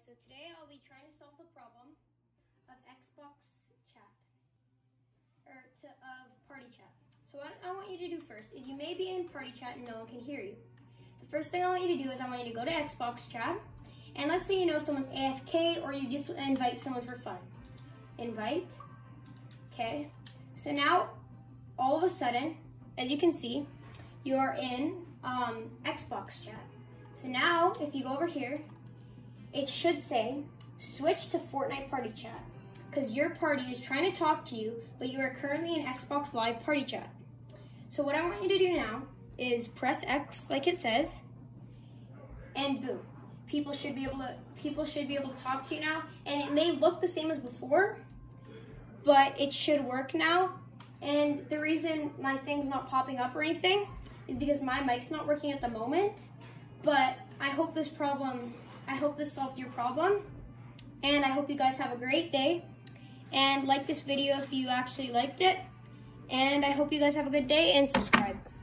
so today I'll be trying to solve the problem of Xbox chat, of party chat. So what I want you to do first is, you may be in party chat and no one can hear you. The first thing I want you to do is I want you to go to Xbox chat, and let's say you know someone's AFK or you just invite someone for fun. Invite, okay. So now, all of a sudden, as you can see, you are in Xbox chat. So now, if you go over here, it should say, switch to Fortnite party chat, because your party is trying to talk to you, but you are currently in Xbox Live party chat. So what I want you to do now is press X, like it says, and boom. People should be able to talk to you now, and it may look the same as before, but it should work now. And the reason my thing's not popping up or anything is because my mic's not working at the moment. But I hope this solved your problem, and I hope you guys have a great day, and like this video if you actually liked it, and I hope you guys have a good day, and subscribe.